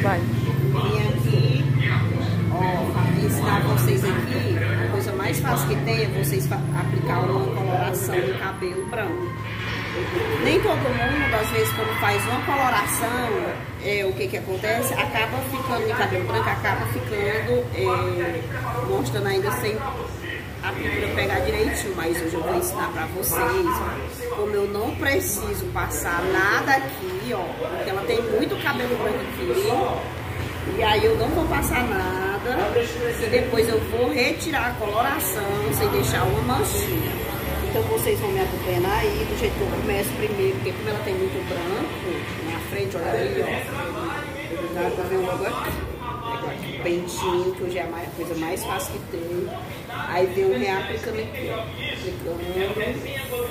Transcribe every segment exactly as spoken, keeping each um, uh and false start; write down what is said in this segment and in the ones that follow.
Vai. Vim aqui, ó, ensinar vocês aqui, a coisa mais fácil que tem é vocês aplicar uma coloração no cabelo branco. Nem todo mundo, às vezes, quando faz uma coloração, é, o que que acontece? Acaba ficando de cabelo branco, acaba ficando, é, mostrando ainda sem a pintura pegar direitinho. Mas hoje eu vou ensinar pra vocês, ó, como eu não preciso passar nada aqui, ó, porque ela tem muito cabelo branco aqui, e aí eu não vou passar nada, e depois eu vou retirar a coloração sem deixar uma manchinha. Então vocês vão me acompanhando aí, do jeito que eu começo primeiro, porque como ela tem muito branco na frente, olha aí, ó. Dá pra ver logo aqui. Pego aqui o pentinho, que hoje é a coisa mais fácil que tem. Aí vem um reaplicando aqui, ó. Aplicando.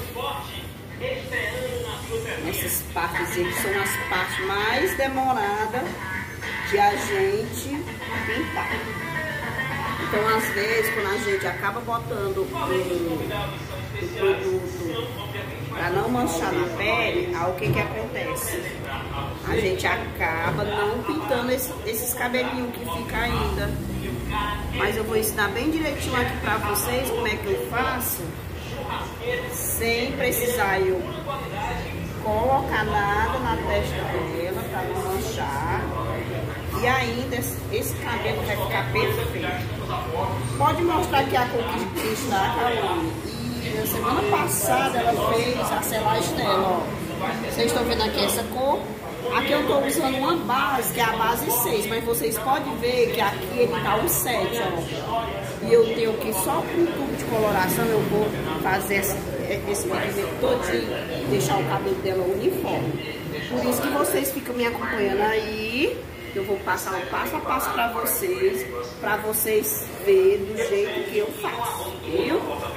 Essas partes aqui são as partes mais demoradas de a gente pintar. Então, às vezes, quando a gente acaba botando o, o produto para não manchar na pele, aí o que que acontece? A gente acaba não pintando esse, esses cabelinhos que fica ainda. Mas eu vou ensinar bem direitinho aqui para vocês como é que eu faço, sem precisar eu colocar nada na testa dela para não manchar. E ainda esse cabelo vai ficar perfeito. Pode mostrar aqui a cor que está, Carolina. E na semana passada ela fez a selagem dela, ó. Vocês estão vendo aqui essa cor? Aqui eu estou usando uma base, que é a base seis, mas vocês podem ver que aqui ele está o sete, ó. E eu tenho aqui só com um tubo de coloração, eu vou fazer esse, esse movimento todinho, deixar o cabelo dela uniforme. Por isso que vocês ficam me acompanhando aí. Eu vou passar o passo a passo para vocês, para vocês verem do jeito que eu faço, viu?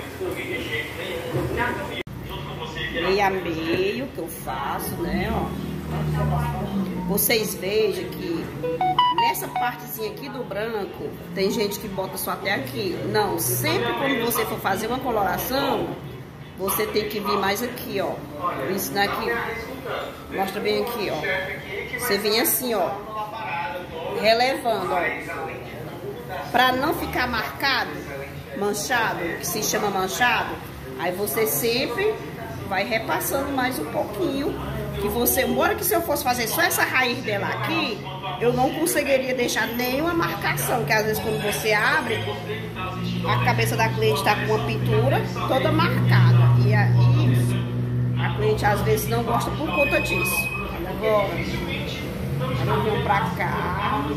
Meio a meio que eu faço, né, ó. Vocês vejam que nessa partezinha aqui do branco, tem gente que bota só até aqui. Não, sempre quando você for fazer uma coloração, você tem que vir mais aqui, ó. Vou ensinar aqui, mostra bem aqui, ó. Você vem assim, ó, relevando, ó, pra não ficar marcado, manchado, que se chama manchado. Aí você sempre vai repassando mais um pouquinho, que você, embora que se eu fosse fazer só essa raiz dela aqui, eu não conseguiria deixar nenhuma marcação, que às vezes quando você abre, a cabeça da cliente tá com uma pintura toda marcada, e aí a cliente às vezes não gosta por conta disso. Agora, eu venho pra cá,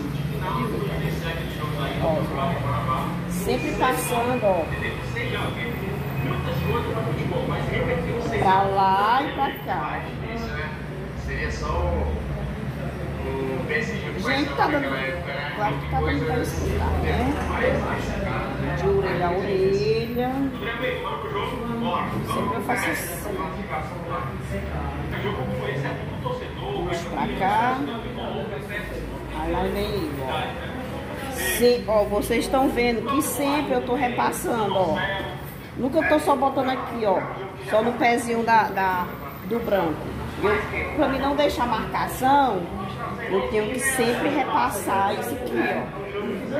ó, sempre passando, ó, pra lá e pra cá. Gente, tá dando, claro que tá dando pra escutar, né? De orelha a orelha. Sempre eu faço assim. Puxo pra cá. Aí lá vem, ó. Sim, ó, vocês estão vendo que sempre eu tô repassando, ó. Nunca eu tô só botando aqui, ó. Só no pezinho da, da, do branco. Eu, pra mim não deixar marcação, eu tenho que sempre repassar isso aqui, ó.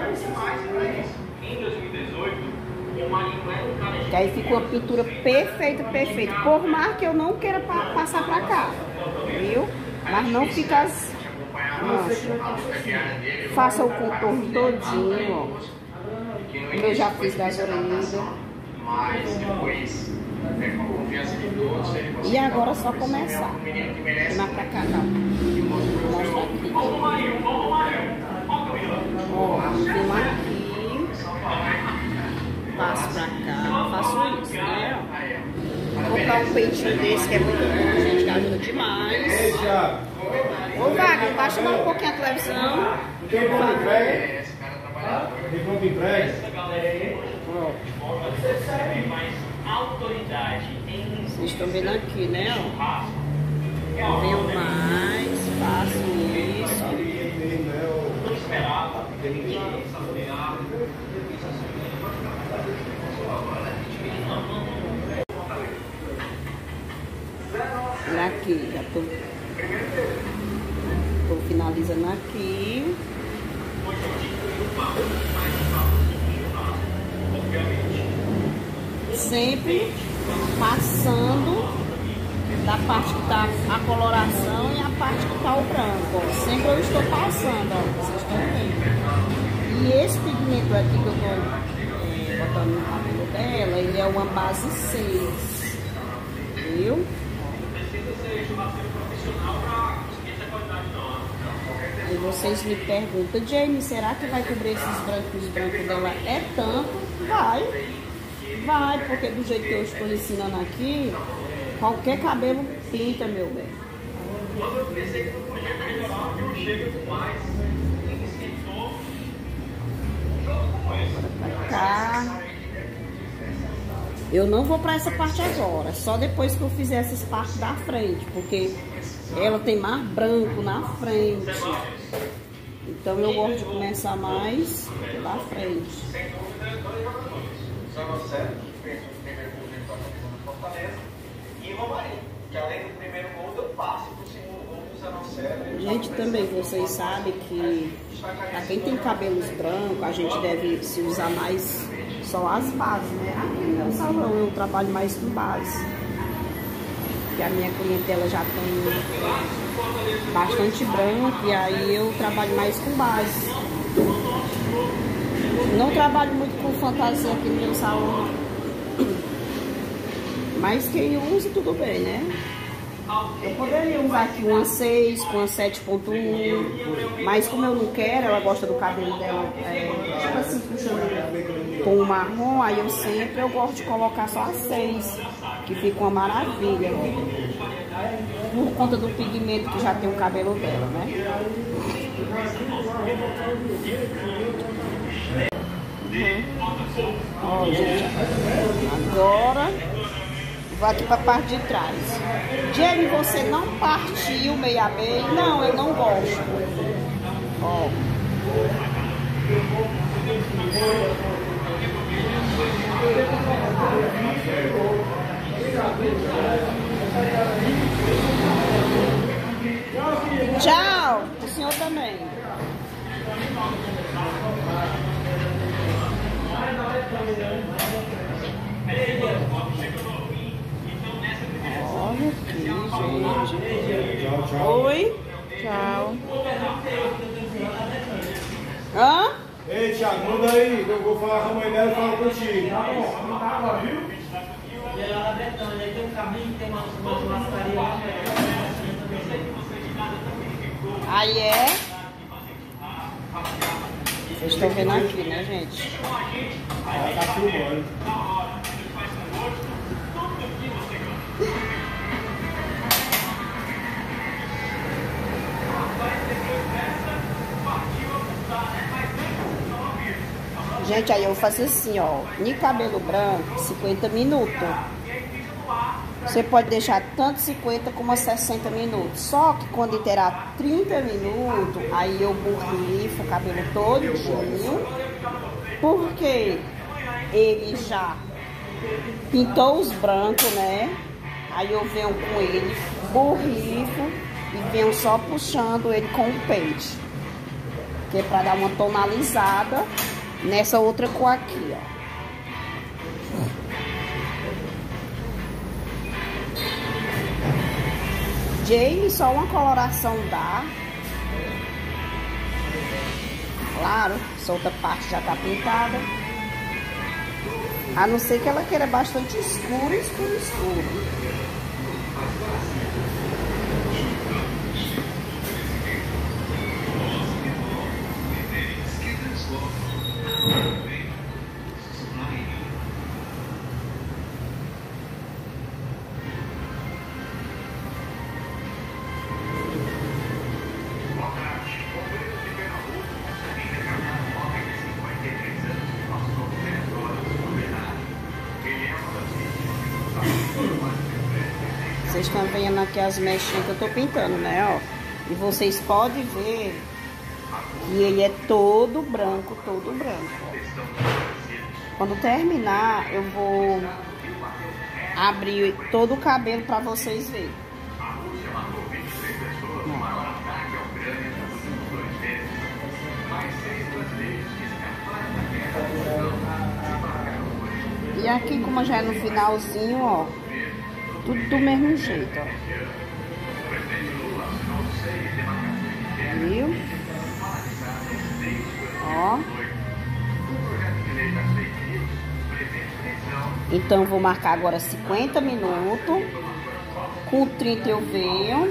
Que aí fica uma pintura perfeita, perfeita. Por mais que eu não queira pa passar pra cá, viu? Mas não fica as... Nossa. Faça o contorno todinho, ó. Como eu já fiz das orelhas. E agora é só começar. Não pra cá, não. Vou mostrar aqui. Ó, vem aqui. Passo pra cá. Faço isso, né? Vou comprar um peitinho desse que é muito bom, gente, que ajuda demais. Ô, Wagner, baixa mais um pouquinho a televisão. Tem pronto entrega? Tem pronto entrega? Vocês estão vendo aqui, né? Ó. Venho mais, faço isso. Olha aqui, já tô, tô finalizando. fazendo aqui. Sempre passando da parte que tá a coloração e a parte que tá o branco, ó. Sempre eu estou passando, ó, vocês estão vendo. E esse pigmento aqui que eu tô é, botando no cabelo dela, ele é uma base seis, viu? Aí vocês me perguntam, Jamie, será que vai cobrir esses brancos brancos dela? É tanto? Vai. Vai, porque do jeito que eu estou ensinando aqui, qualquer cabelo pinta, meu bem. Pra cá. Eu não vou pra essa parte agora, só depois que eu fizer essas partes da frente, porque ela tem mais branco na frente. Então eu gosto de começar mais pela frente. Gente, também vocês sabem que pra quem tem cabelos brancos, a gente deve se usar mais só as bases, né? Aqui no meu salão eu trabalho mais com base. Porque a minha clientela já tem bastante branco e aí eu trabalho mais com base. Não trabalho muito com fantasia aqui no meu salão. Mas quem usa, tudo bem, né? Eu poderia usar aqui uma seis com uma sete ponto um, mas como eu não quero, ela gosta do cabelo dela, é, tipo assim, puxando com o marrom, aí eu sempre eu gosto de colocar só a seis, que fica uma maravilha, por conta do pigmento que já tem o cabelo dela, né? Uhum. Ó, gente, agora vou aqui para a parte de trás. Jamie, você não partiu meia meia? Não, eu não gosto. Ó. Tchau. O senhor também. Olha aqui, gente. Tchau, tchau. Oi. Tchau. Hã? Ei, Thiago, manda aí, que eu vou falar com a mãe dela e falo contigo. Tá bom, não tá água, viu? E ela lá Betânia, aí tem um caminho, tem uma churrascaria lá. Aí é. Vocês estão vendo aqui, né, gente? Ela tá filmando. Gente, aí eu faço assim, ó. De cabelo branco, cinquenta minutos. Você pode deixar tanto cinquenta como sessenta minutos. Só que quando interar trinta minutos, aí eu borrifo o cabelo todinho. Porque ele já pintou os brancos, né? Aí eu venho com ele, borrifo e venho só puxando ele com o pente. Que é pra dar uma tonalizada nessa outra cor aqui, ó. Jamie, só uma coloração dá. Claro, essa outra parte já tá pintada. A não ser que ela queira bastante escuro, escuro, escuro. Vocês estão vendo aqui as mechinhas que eu tô pintando, né, ó. E vocês podem ver que ele é todo branco, todo branco, ó. Quando terminar, eu vou abrir todo o cabelo pra vocês verem. E aqui, como já é no finalzinho, ó, tudo do mesmo jeito, ó. Viu? Ó. Então, vou marcar agora cinquenta minutos. Com trinta eu venho.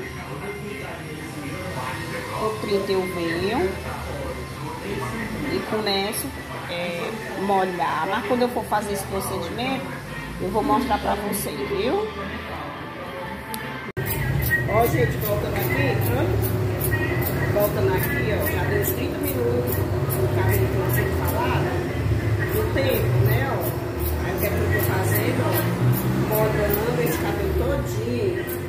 Com trinta eu venho. E começo a é, molhar. Mas quando eu for fazer esse procedimento, eu vou mostrar pra vocês, viu? Ó, gente, voltando aqui, ó. Voltando aqui, ó. Já deu uns trinta minutos. O cabelo que eu tinha falado. Do tempo, né, ó. Aí o que é que eu tô fazendo, ó? Molhando esse cabelo todinho.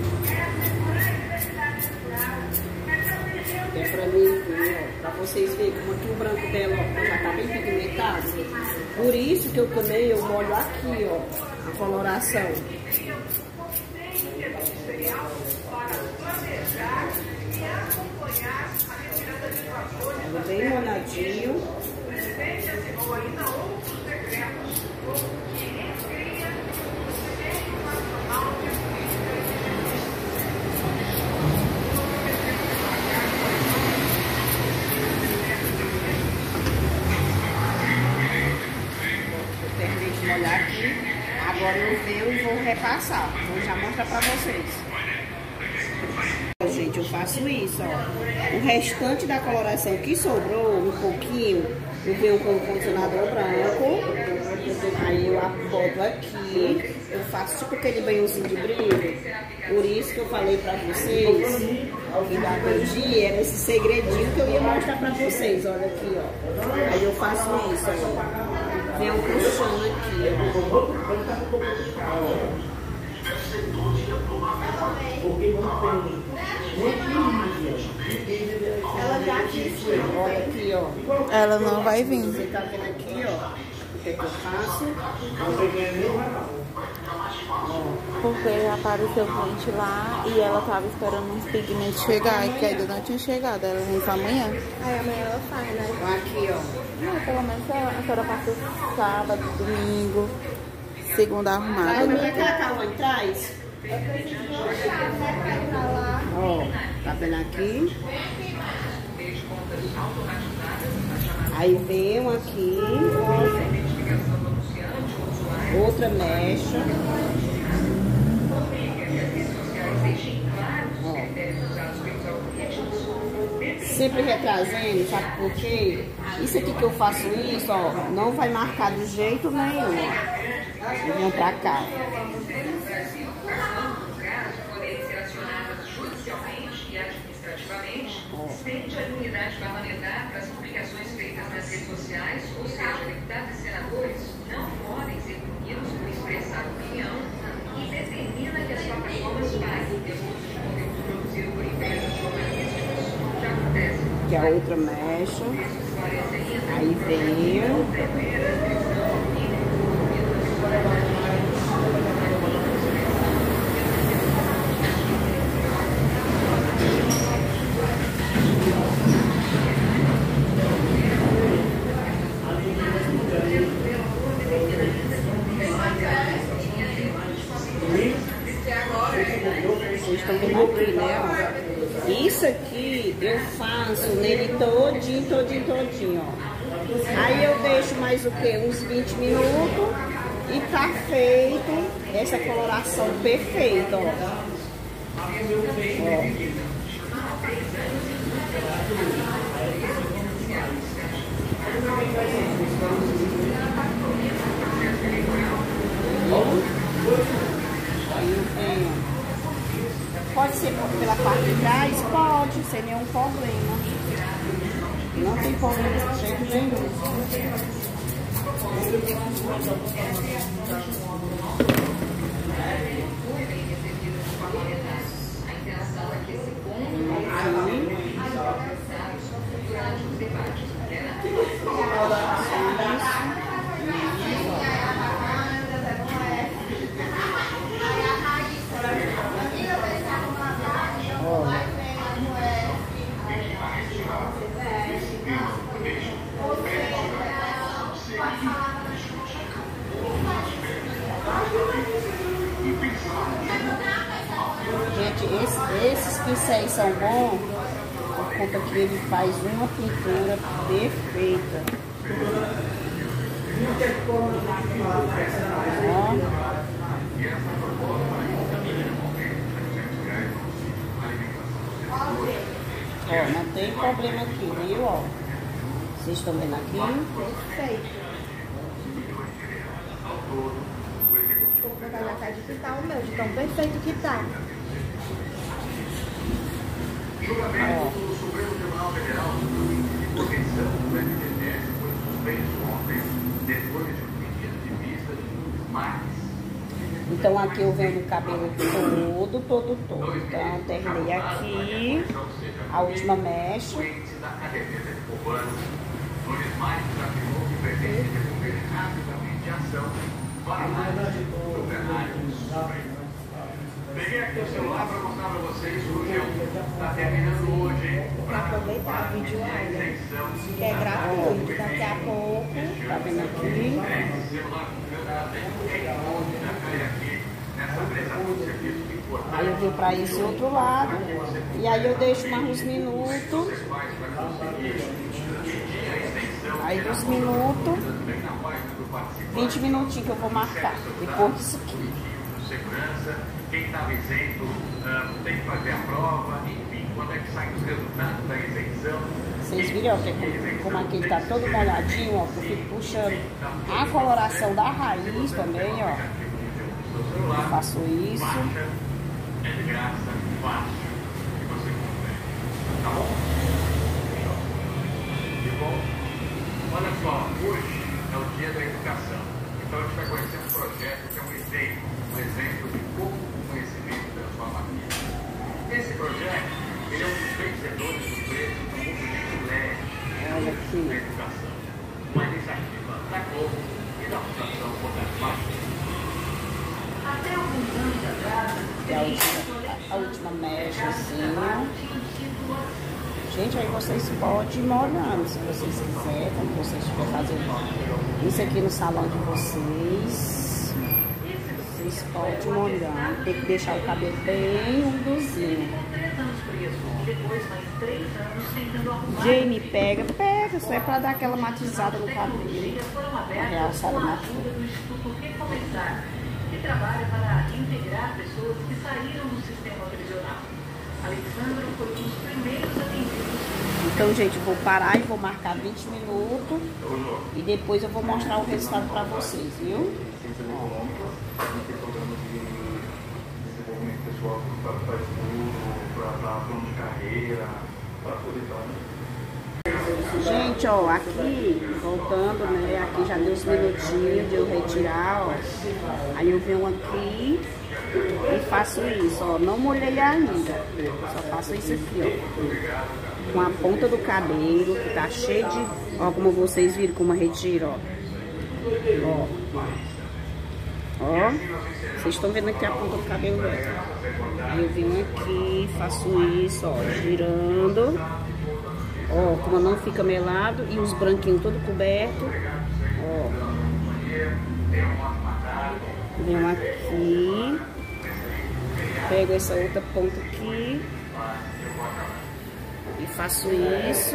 É pra mim ver, ó. Pra vocês verem como aqui o branco dela, ó, já tá bem pigmentado. Por isso que eu também eu molho aqui, ó. A coloração. Bem molhadinho. Terminei de molhar aqui. Agora eu venho e vou repassar. Vou já mostrar pra vocês. Gente, eu faço isso, ó. O restante da coloração que sobrou, um pouquinho, eu venho com o condicionador branco. Aí eu boto aqui. Eu faço tipo aquele banhozinho de brilho. Por isso que eu falei pra vocês que da dia era esse segredinho que eu ia mostrar pra vocês. Olha aqui, ó. Aí eu faço isso, ó. Venho puxando aqui, ó. Ela já disse, olha aqui, ó. Ela não vai vir. Você tá vendo aqui, ó, o que é que eu faço? Porque apareceu cliente lá e ela tava esperando uns pigmentos chegar, e que ainda não tinha chegado. Ela vem só amanhã. Aí amanhã ela sai, né? Aqui, ó. Não, pelo menos a senhora passa sábado, domingo, segunda arrumada. A minha que ela tá lá atrás. Ó, tá vendo aqui? Aí venho aqui, outra mecha. Ó. Sempre retrazendo, sabe por quê? Isso aqui que eu faço isso, ó, não vai marcar de jeito nenhum. Eu venho pra cá. Estende a imunidade parlamentar para as publicações feitas nas redes sociais, ou seja, deputados e senadores não podem ser punidos por expressar opinião e determina que as plataformas paguem pelo uso de conteúdo produzido por empresas jornalísticas. Já acontece. Que a outra mecha. Aí venho. Vocês estão vendo aqui, né? Ó. Isso aqui eu faço nele todinho, todinho, todinho, ó. Aí eu deixo mais o que? Uns vinte minutos e tá feito essa coloração perfeita, ó. Ó. Aí eu tenho. Pode ser pela parte de trás? Pode, sem nenhum problema. Não tem problema de jeito nenhum. pincéis são bons por conta que ele faz uma pintura perfeita. Ó. Ó, não tem problema aqui, viu? Ó. Vocês estão vendo aqui? Perfeito. Vou colocar na cara de que tá o meu, de tão perfeito que tá. Julgamento do Supremo Tribunal Federal de correção do F G T S foi suspenso ontem, depois de um pedido de vista de mais. Então aqui eu venho no cabelo todo, todo, todo. Então terminei aqui a última mecha. Da Academia de Cubanos, Nunes Marques afirmou que pretende devolver rapidamente a ação para o plenário do Supremo. Peguei aqui o celular para mostrar para vocês o que está terminando hoje. Para aproveitar o vídeo ainda, que é gratuito. Daqui a pouco, Tá vendo aqui? Aí eu vim para esse outro lado. E aí eu deixo mais uns minutos. Aí dos minutos, vinte minutinhos que eu vou marcar. Depois disso aqui. Segurança, quem estava isento uh, tem que fazer a prova, enfim, quando é que saem os resultados da isenção. Vocês viram, ó, que como aqui ele tá todo molhadinho, ó, eu fico puxando a coloração da raiz também, ó. Eu faço isso. É de graça, fácil, que você consegue. Tá bom? De bom? Olha só, hoje é o dia da educação. Então a gente vai conhecer um projeto que é um exemplo, um exemplo de como o conhecimento transforma a vida. Esse projeto, ele é um dos vencedores do prêmio do movimento L E D da educação. Uma iniciativa da Globo e da Fundação Poder. Até alguns anos atrás, E a última, a última mecha, assim, ó. Gente, aí vocês podem ir molhando, se vocês quiserem, como vocês estiverem fazendo isso aqui no salão de vocês. Vocês podem molhar. Tem que deixar o cabelo bem umedecido. Jamie, pega, pega. Só é pra dar aquela matizada no cabelo. Uma realçada na cor. Que trabalha para integrar pessoas que saíram do sistema prisional. Alexandra foi um dos primeiros atendidos. Então, gente, eu vou parar e vou marcar vinte minutos e depois eu vou mostrar o resultado para vocês, viu? Tem programa de desenvolvimento pessoal para estudo, para plano de carreira, para poder estar. Gente, ó, aqui, voltando, né, aqui já deu uns minutinhos de eu retirar, ó. Aí eu venho aqui e faço isso, ó, não molhei ainda, só faço isso aqui, ó. Com a ponta do cabelo, que tá cheio de, ó, como vocês viram, como eu retiro, ó. Ó. Ó, vocês estão vendo aqui a ponta do cabelo dela. Aí eu venho aqui, faço isso, ó, girando. Ó, como não fica melado e os branquinhos todo coberto. Ó. Venho aqui. Pego essa outra ponta aqui. E faço isso.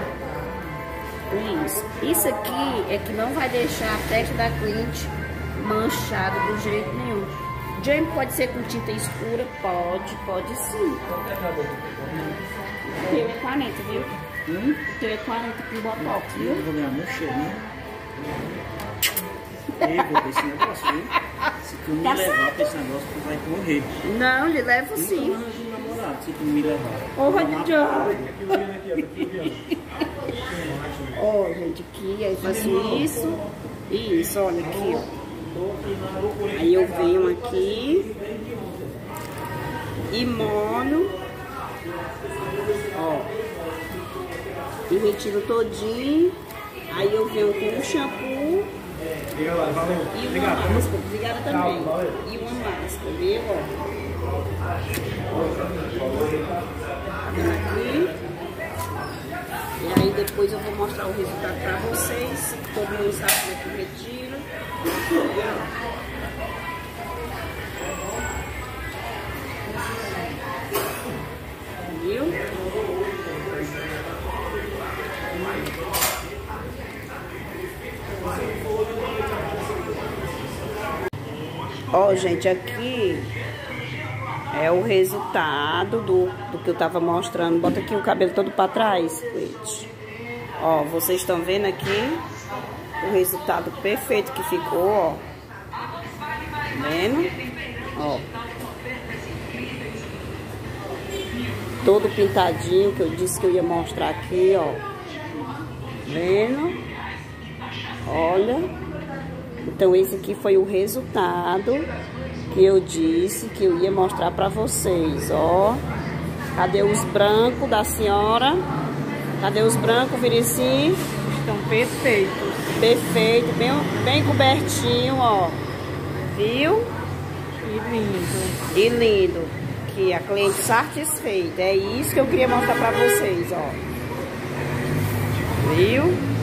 Isso. Isso aqui é que não vai deixar a testa da cliente manchada do jeito nenhum. Jamie, pode ser com tinta escura? Pode, pode sim. O teu é quarenta, viu? Hum? O teu é quarenta com botox, viu? Eu vou ganhar meu cheiro, né? Eu vou ver esse negócio, viu? Se tu me Tá levar certo. pra esse negócio, tu vai morrer. Não, lhe levo sim. Nunca mais arranjo um namorado se tu me levar. Ô, Vai Rodião. Ó, gente, aqui, aí faço isso. Isso, olha aqui, ó. Aí eu venho aqui e molho, ó, e retiro todinho. Aí eu venho com o shampoo e uma máscara, obrigada também, e uma máscara, viu, ó. Tá vendo aqui? E aí depois eu vou mostrar o resultado pra vocês. Todo mundo sabe como é que eu retiro. viu? Ó, gente, aqui é o resultado do, do que eu tava mostrando. Bota aqui o cabelo todo pra trás, gente. Ó, vocês estão vendo aqui o resultado perfeito que ficou, ó. Vendo? Ó. Todo pintadinho que eu disse que eu ia mostrar aqui, ó. Vendo? Olha. Então esse aqui foi o resultado que eu disse que eu ia mostrar pra vocês, ó. Cadê os brancos da senhora? Cadê os brancos, Virici? Estão perfeitos. Perfeito, bem, bem cobertinho, ó. Viu? E lindo. E lindo. Que a cliente satisfeita. É isso que eu queria mostrar pra vocês, ó. Viu?